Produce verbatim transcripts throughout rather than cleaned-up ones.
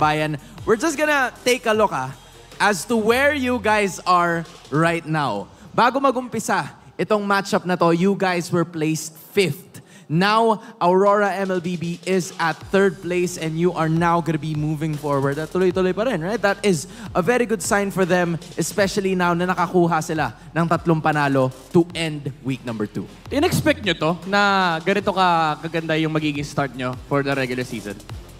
bayan. We're just gonna take a look ah, as to where you guys are right now. Bago magumpisa itong matchup na to, you guys were placed fifth. Now, Aurora M L B B is at third place and you are now gonna be moving forward. At tuloy-tuloy pa rin, right? That is a very good sign for them, especially now na nakakuha sila ng tatlong panalo to end week number two. In-expect nyo to na ganito ka kaganda yung magiging start nyo for the regular season?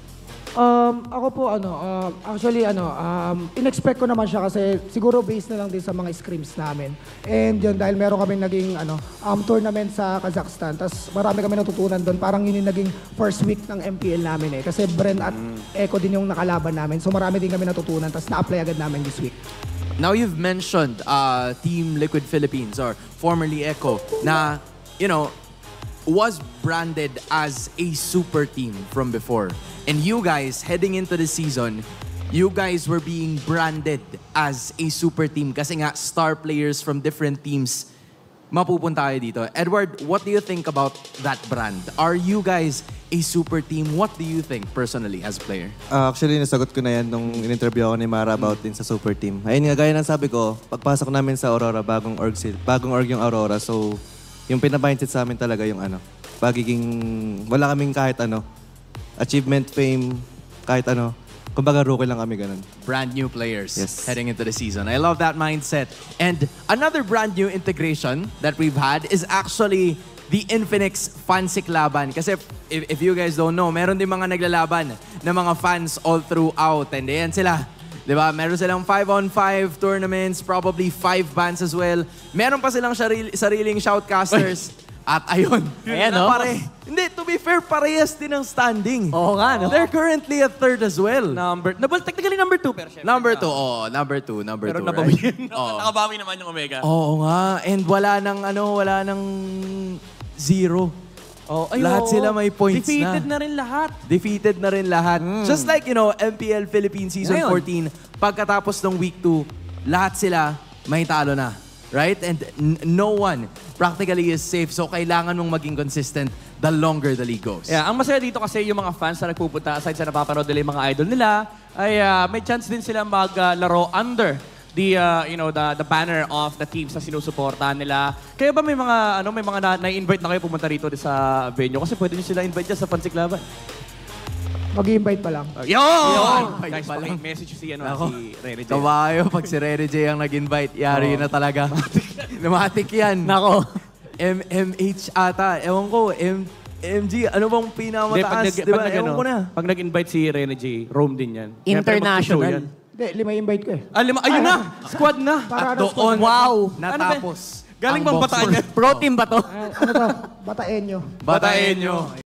Um, ako po, ano, um, actually, ano, um, in-expect ko naman siya kasi siguro based na lang din sa mga scrims namin. And yun, dahil meron kami naging ano, um, tournament sa Kazakhstan, tapos marami kami natutunan doon. Parang yun yung naging first week ng M P L namin eh. Kasi Bren at mm. Echo din yung nakalaban namin. So marami din kami natutunan, tapos na-apply agad namin this week. Now you've mentioned uh, Team Liquid Philippines or formerly Echo na, you know, was branded as a super team from before. And you guys, heading into the season, you guys were being branded as a super team kasi nga star players from different teams mapupunta kayo dito. Edward, what do you think about that brand? Are you guys a super team? What do you think personally as a player? Uh, actually, nasagot ko na yan nung in-interview ako ni Mara about din sa super team. Ayun nga, gaya ng sabi ko, pagpasok namin sa Aurora, bagong org, bagong org yung Aurora. So, yung pinabindset sa amin talaga yung ano, pagiging, wala kaming kahit ano, achievement, fame, kahit ano. Kumbaga, rookie lang kami ganun. Brand new players yes. heading into the season. I love that mindset. And another brand new integration that we've had is actually the Infinix Fansik Laban. Kasi if, if you guys don't know, meron din mga naglalaban na mga fans all throughout. And ayan sila. Diba? Meron silang five on five tournaments, probably five bands as well. Meron pa silang sarili, sariling shoutcasters. At ayun, ayan, no? Pare. Hindi, to be fair, parehas din ang standing. Oo nga, no? They're currently at third as well. Number, no, technically number two, pero syempre. Number two, oh, number two, number pero two, nabawiin. right? Oh. Nakabawi naman yung Omega. Oo nga, and wala nang, ano, wala nang zero. Oh, ay, lahat oh, sila may points defeated na. na rin lahat. Defeated na rin lahat. Mm. Just like, you know, M P L Philippines Season Ngayon. fourteen, pagkatapos ng week two, lahat sila may talo na. Right? And no one practically is safe. So, kailangan mong maging consistent the longer the league goes. Yeah, ang masaya dito kasi yung mga fans na nagpupunta, aside sa napapanood nila yung mga idol nila, ay uh, may chance din sila maglaro uh, under the uh, you know the the banner of the teams na sinusuportahan nila. Kaya ba may mga ano may mga na-invite na, na kayo pumunta rito sa venue kasi pwede niyo sila invite dyan sa Fansik Laban. Mag-i-invite pa lang. Uh, Yun! Invite Guys, pa lang. message si, ano, Ako, si Rene J. Kabayo, pag si Rene J ang nag-invite, yari Oh. na talaga. Lumatik yan. Nako. M MH ata. Ewan ko, M MG, ano bang pinakamataas? Hindi, pag, nag, diba? pag, nag, Ewan ano, ko na. pag nag-invite si Rene J, Rome din yan. International. Hindi, lima invite ko eh. Ah, lima, ayun na! Squad na! Para At ano, doon, Wow. natapos. Galing ang bang box bataan score. yan? Pro team ba to? ano to? Bataenyo. Bataenyo.